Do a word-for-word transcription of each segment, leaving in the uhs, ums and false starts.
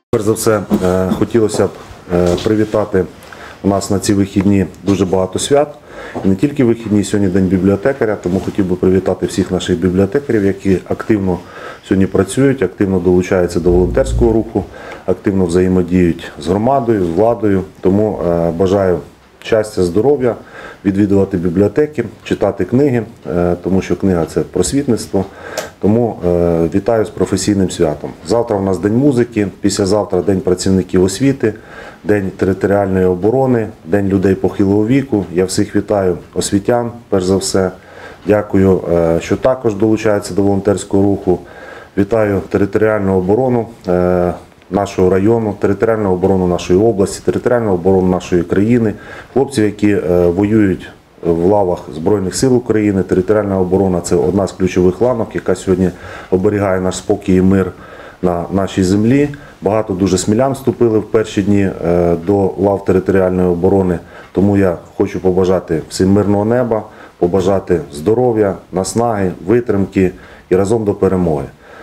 Перш за все, хотілося б привітати у нас на ці вихідні дуже багато свят. І не тільки вихідні, сьогодні День бібліотекаря, тому хотів би привітати всіх наших бібліотекарів, які активно сьогодні працюють, активно долучаються до волонтерського руху, активно взаємодіють з громадою, з владою. Тому бажаю щастя, здоров'я, відвідувати бібліотеки, читати книги, тому що книга – це просвітництво. Тому вітаю з професійним святом. Завтра у нас День музики, післязавтра День працівників освіти, День територіальної оборони, День людей похилого віку. Я всіх вітаю освітян, перш за все. Дякую, що також долучаються до волонтерського руху. Вітаю територіальну оборону нашого району, територіальну оборону нашої області, територіальну оборону нашої країни, хлопців, які воюють в лавах Збройних сил України. Територіальна оборона – це одна з ключових ланок, яка сьогодні оберігає наш спокій і мир на нашій землі. Багато дуже смілян вступили в перші дні до лав територіальної оборони, тому я хочу побажати всім мирного неба, побажати здоров'я, наснаги, витримки і разом до перемоги.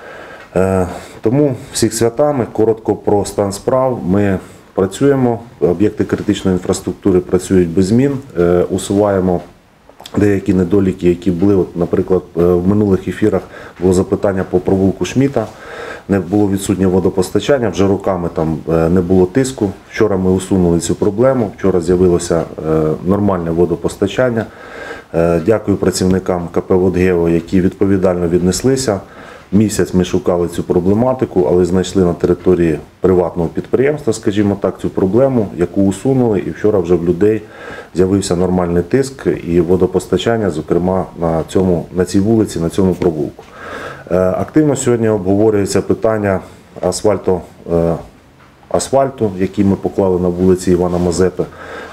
Тому всіх святами, коротко про стан справ. Ми працюємо, об'єкти критичної інфраструктури працюють без змін, усуваємо деякі недоліки, які були. От, наприклад, в минулих ефірах було запитання по провулку Шміта, не було відсутнє водопостачання, вже роками там не було тиску. Вчора ми усунули цю проблему, вчора з'явилося нормальне водопостачання. Дякую працівникам ка пе «Водгео», які відповідально віднеслися. Місяць ми шукали цю проблематику, але знайшли на території приватного підприємства, скажімо так, цю проблему, яку усунули, і вчора вже в людей з'явився нормальний тиск і водопостачання, зокрема на, цьому, на цій вулиці, на цьому провулку. Активно сьогодні обговорюється питання асфальту, асфальту, який ми поклали на вулиці Івана Мазепи.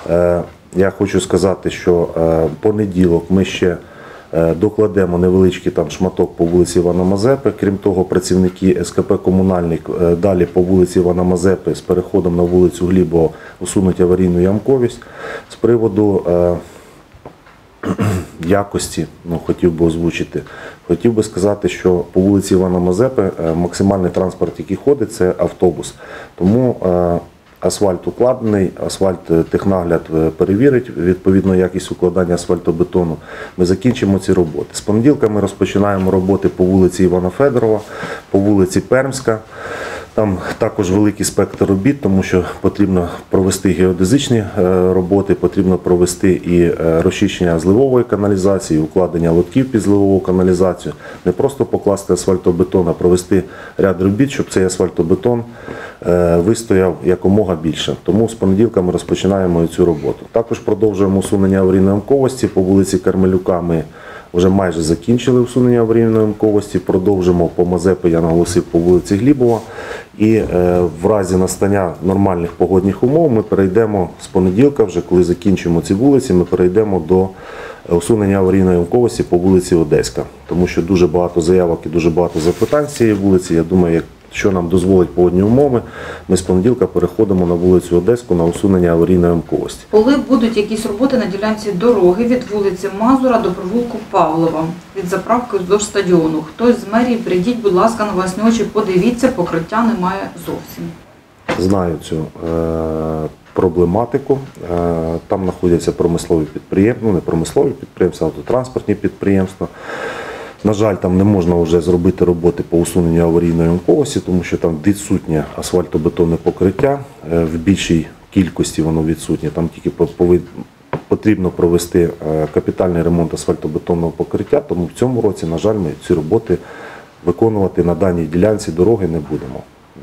Я хочу сказати, що в понеділок ми ще докладемо невеличкий там шматок по вулиці Івана Мазепи. Крім того, працівники ес ка пе «Комунальник» далі по вулиці Івана Мазепи з переходом на вулицю Глібова усунуть аварійну ямковість. З приводу е, якості, ну, хотів би озвучити, хотів би сказати, що по вулиці Івана Мазепи максимальний транспорт, який ходить, це автобус. Тому е, асфальт укладений, асфальт технагляд перевірить, відповідно якість укладання асфальтобетону. Ми закінчимо ці роботи. З понеділка ми розпочинаємо роботи по вулиці Івана Федорова, по вулиці Пермська. Там також великий спектр робіт, тому що потрібно провести геодезичні роботи, потрібно провести і розчищення зливової каналізації, укладення лотків під зливову каналізацію. Не просто покласти асфальтобетон, а провести ряд робіт, щоб цей асфальтобетон вистояв якомога більше. Тому з понеділка ми розпочинаємо цю роботу. Також продовжуємо усунення аварійної ямковості по вулиці Кармелюка. Ми вже майже закінчили усунення аварійної ямковості, продовжимо по Мазепи, я наголосив, по вулиці Глібова. І е, в разі настання нормальних погодних умов ми перейдемо з понеділка, вже коли закінчимо ці вулиці, ми перейдемо до усунення аварійної ямковості по вулиці Одеська. Тому що дуже багато заявок і дуже багато запитань з цієї вулиці. Я думаю, якщо нам дозволить погодні умови, ми з понеділка переходимо на вулицю Одеську на усунення аварійної ямковості. Коли будуть якісь роботи на ділянці дороги від вулиці Мазура до провулку Павлова, від заправки вздовж стадіону? Хтось з мерії, прийдіть, будь ласка, на власні очі, подивіться, покриття немає зовсім. Знаю цю е проблематику. Е там знаходяться промислові підприємства, ну не промислові підприємства, а автотранспортні підприємства. На жаль, там не можна вже зробити роботи по усуненню аварійної ямковості, тому що там відсутнє асфальтобетонне покриття, в більшій кількості воно відсутнє, там тільки потрібно провести капітальний ремонт асфальтобетонного покриття, тому в цьому році, на жаль, ми ці роботи виконувати на даній ділянці дороги не будемо,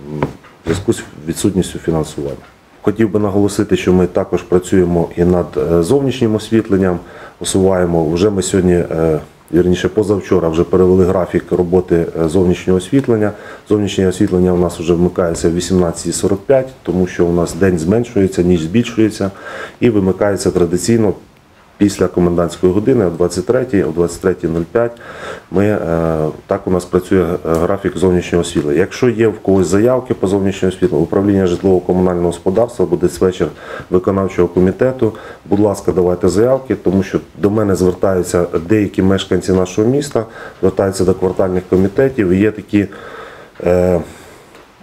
в зв'язку з відсутністю фінансування. Хотів би наголосити, що ми також працюємо і над зовнішнім освітленням, усуваємо, вже ми сьогодні, вірніше, позавчора вже перевели графік роботи зовнішнього освітлення. Зовнішнє освітлення у нас вже вмикається в вісімнадцятій сорок п'ять, тому що у нас день зменшується, ніч збільшується і вимикається традиційно після комендантської години о двадцять третій, о двадцять третій нуль п'ять. Ми, так у нас працює графік зовнішнього освітлення. Якщо є в когось заявки по зовнішньому освітленню, управління житлово-комунального господарства або диспетчер виконавчого комітету, будь ласка, давайте заявки, тому що до мене звертаються деякі мешканці нашого міста, звертаються до квартальних комітетів, і є такі е,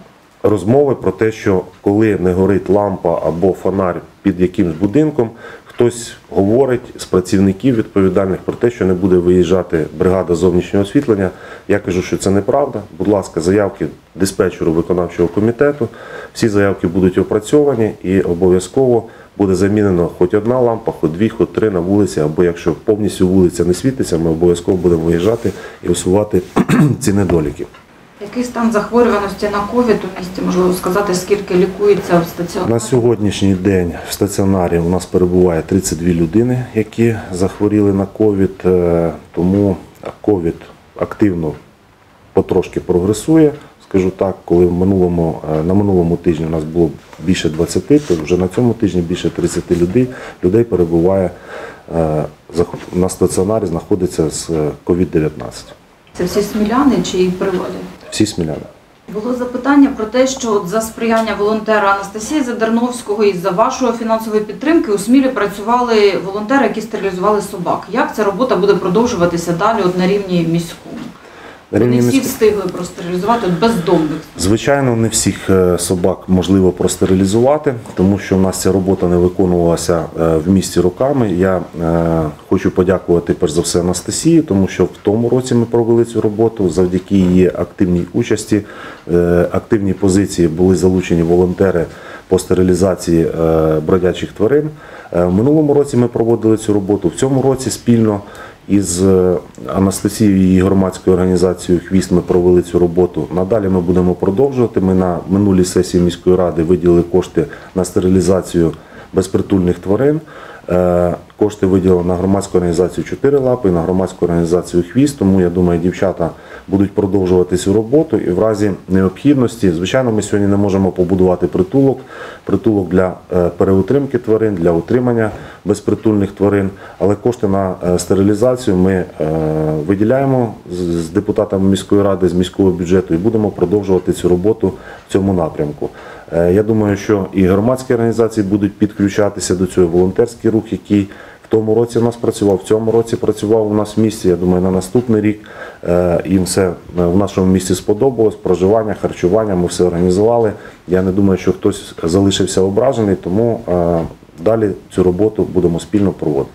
розмови про те, що коли не горить лампа або фонарь під якимсь будинком, хтось говорить з працівників відповідальних про те, що не буде виїжджати бригада зовнішнього освітлення. Я кажу, що це неправда. Будь ласка, заявки диспетчеру виконавчого комітету. Всі заявки будуть опрацьовані і обов'язково буде замінено хоч одна лампа, хоч дві, хоч три на вулиці, або якщо повністю вулиця не світиться, ми обов'язково будемо виїжджати і усувати ці недоліки. Який стан захворюваності на ковід у місті? Можливо сказати, скільки лікується в стаціонарі? На сьогоднішній день в стаціонарі у нас перебуває тридцять дві людини, які захворіли на ковід, е, тому ковід активно потрошки прогресує. Скажу так, коли в минулому, е, на минулому тижні у нас було більше двадцяти, то вже на цьому тижні більше тридцяти людей, людей перебуває е, зах- на стаціонарі, знаходиться з ковід дев'ятнадцять. Це всі сміляни чи і приводи? Всі сміляни. Було запитання про те, що от за сприяння волонтера Анастасії Задерновського і за вашої фінансової підтримки у Смілі працювали волонтери, які стерилізували собак. Як ця робота буде продовжуватися далі от на рівні міському? На рівні Вони всі міськ- встигли простерилізувати от бездомних. Звичайно, не всіх е, собак можливо простерилізувати, тому що в нас ця робота не виконувалася е, в місті роками. Я е, хочу подякувати перш за все Анастасії, тому що в тому році ми провели цю роботу. Завдяки її активній участі, е, активній позиції були залучені волонтери по стерилізації е, бродячих тварин. Е, В минулому році ми проводили цю роботу, в цьому році спільно із Анастасією і її громадською організацією «Хвіст» ми провели цю роботу. Надалі ми будемо продовжувати. Ми на минулій сесії міської ради виділили кошти на стерилізацію безпритульних тварин. Е, Кошти виділили на громадську організацію «Чотири лапи» і на громадську організацію «Хвіст». Тому, я думаю, дівчата будуть продовжувати цю роботу. І в разі необхідності, звичайно, ми сьогодні не можемо побудувати притулок, притулок для е, переутримки тварин, для утримання безпритульних тварин. Але кошти на е, стерилізацію ми е, виділяємо з, з депутатами міської ради, з міського бюджету і будемо продовжувати цю роботу в цьому напрямку. Е, Я думаю, що і громадські організації будуть підключатися до цього, волонтерський рух, який в тому році у нас працював, в цьому році працював у нас в місті. Я думаю, на наступний рік е, їм все в нашому місті сподобалось. Проживання, харчування, ми все організували. Я не думаю, що хтось залишився ображений, тому е, далі цю роботу будемо спільно проводити.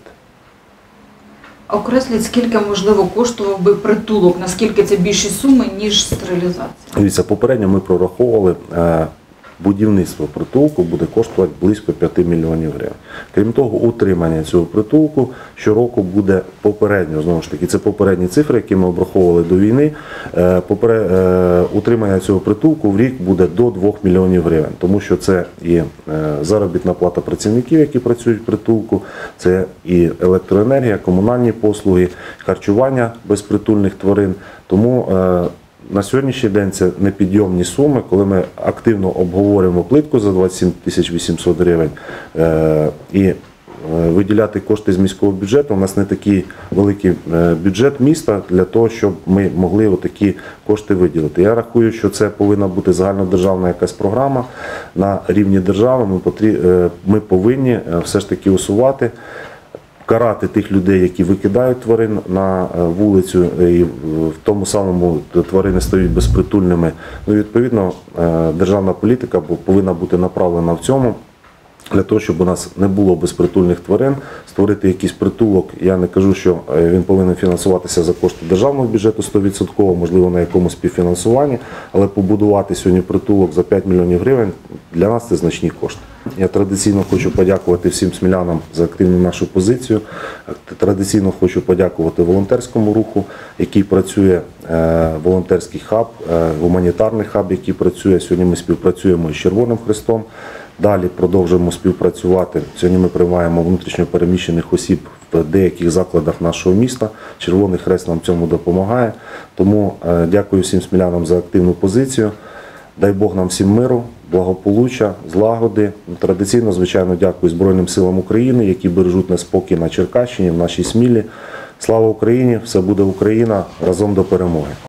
А окресліть, скільки, можливо, коштував би притулок, наскільки це більші суми, ніж стерилізація? Дивіться, попередньо ми прораховували, е, будівництво притулку буде коштувати близько п'яти мільйонів гривень. Крім того, утримання цього притулку щороку буде попередньо, знову ж таки, це попередні цифри, які ми обраховували до війни. Е, попере, е, утримання цього притулку в рік буде до двох мільйонів гривень, тому що це і е, заробітна плата працівників, які працюють в притулку, це і електроенергія, комунальні послуги, харчування безпритульних тварин. Тому е, на сьогоднішній день це непідйомні суми, коли ми активно обговорюємо плитку за двадцять сім тисяч вісімсот гривень е, і е, виділяти кошти з міського бюджету. У нас не такий великий е, бюджет міста для того, щоб ми могли отакі кошти виділити. Я рахую, що це повинна бути загальнодержавна якась програма на рівні держави. Ми, потрі... е, ми повинні е, все ж таки усувати, карати тих людей, які викидають тварин на вулицю, і в тому самому тварини стають безпритульними. Ну, відповідно, державна політика повинна бути направлена в цьому, для того, щоб у нас не було безпритульних тварин, створити якийсь притулок. Я не кажу, що він повинен фінансуватися за кошти державного бюджету сто відсотків, можливо, на якомусь співфінансуванні, але побудувати сьогодні притулок за п'ять мільйонів гривень для нас це значні кошти. Я традиційно хочу подякувати всім смілянам за активну нашу позицію. Традиційно хочу подякувати волонтерському руху, який працює, волонтерський хаб, гуманітарний хаб, який працює. Сьогодні ми співпрацюємо із Червоним Хрестом. Далі продовжуємо співпрацювати. Сьогодні ми приймаємо внутрішньо переміщених осіб в деяких закладах нашого міста. Червоний Хрест нам в цьому допомагає. Тому дякую всім смілянам за активну позицію. Дай Бог нам всім миру, благополуччя, злагоди. Традиційно, звичайно, дякую Збройним силам України, які бережуть нас спокій на Черкащині, в нашій Смілі. Слава Україні! Все буде Україна! Разом до перемоги!